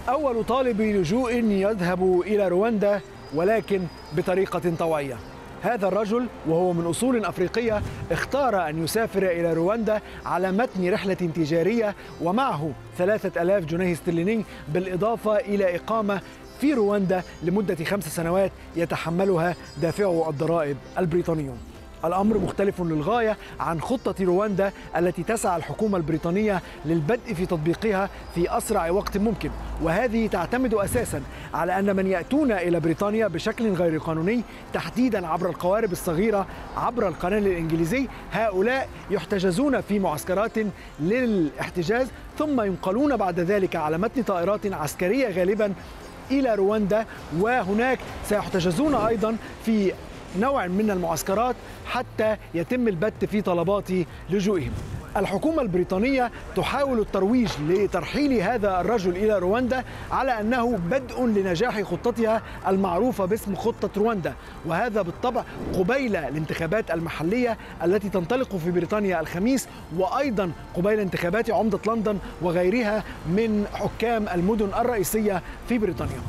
أول طالب لجوء يذهب إلى رواندا ولكن بطريقة طوعية. هذا الرجل وهو من أصول أفريقية اختار أن يسافر إلى رواندا على متن رحلة تجارية ومعه 3000 جنيه استرليني بالإضافة إلى إقامة في رواندا لمدة 5 سنوات يتحملها دافعو الضرائب البريطانيون. الأمر مختلف للغاية عن خطة رواندا التي تسعى الحكومة البريطانية للبدء في تطبيقها في أسرع وقت ممكن، وهذه تعتمد أساساً على أن من يأتون إلى بريطانيا بشكل غير قانوني تحديداً عبر القوارب الصغيرة عبر القنال الإنجليزي، هؤلاء يحتجزون في معسكرات للاحتجاز ثم ينقلون بعد ذلك على متن طائرات عسكرية غالباً إلى رواندا، وهناك سيحتجزون أيضاً في نوع من المعسكرات حتى يتم البت في طلبات لجوئهم. الحكومة البريطانية تحاول الترويج لترحيل هذا الرجل إلى رواندا على أنه بدء لنجاح خطتها المعروفة باسم خطة رواندا، وهذا بالطبع قبيل الانتخابات المحلية التي تنطلق في بريطانيا الخميس، وأيضا قبيل انتخابات عمدة لندن وغيرها من حكام المدن الرئيسية في بريطانيا.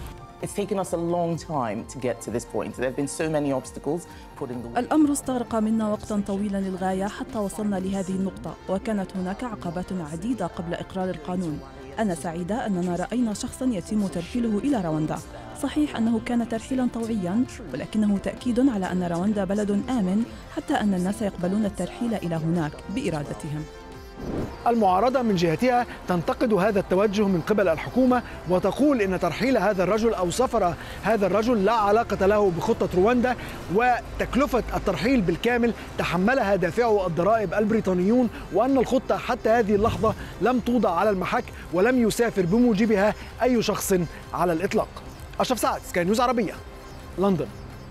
الأمر استغرق منا وقتا طويلا للغاية حتى وصلنا لهذه النقطة، وكانت هناك عقبات عديدة قبل إقرار القانون. أنا سعيدة أننا رأينا شخصا يتم ترحيله إلى رواندا. صحيح أنه كان ترحيلا طوعيا، ولكنه تأكيد على أن رواندا بلد آمن حتى أن الناس يقبلون الترحيل إلى هناك بإرادتهم. المعارضة من جهتها تنتقد هذا التوجه من قبل الحكومة وتقول إن ترحيل هذا الرجل أو سفر هذا الرجل لا علاقة له بخطة رواندا، وتكلفة الترحيل بالكامل تحملها دافعو الضرائب البريطانيون، وأن الخطة حتى هذه اللحظة لم توضع على المحك ولم يسافر بموجبها أي شخص على الإطلاق. أشرف سعد، سكاي نيوز عربية، لندن.